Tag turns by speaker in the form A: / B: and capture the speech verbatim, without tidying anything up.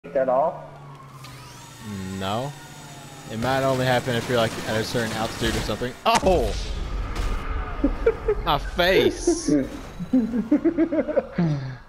A: That off?
B: No. It might only happen if you're like at a certain altitude or something. Oh! My face!